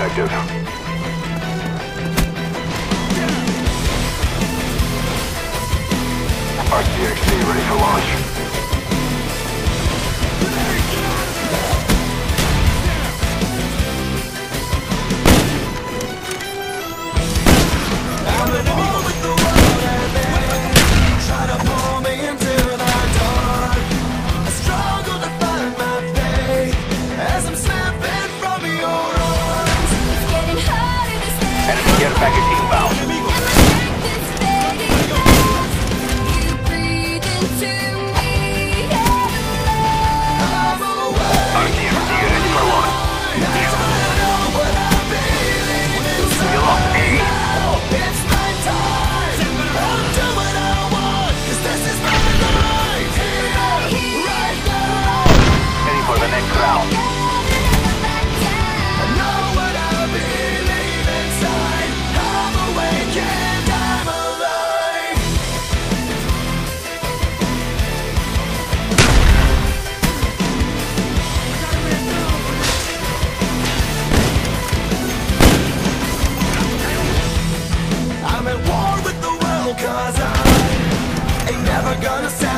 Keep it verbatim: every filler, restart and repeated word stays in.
objective. R C X D ready for launch. Back at inbound. R C X D ready for launch. You lost A. It's my time. I'll do what I want, 'cause this is my life. Here, right now. Heading for the next round. I know what I believe inside. I'm awake and I'm alive. I'm at war with the world, 'cause I ain't never gonna say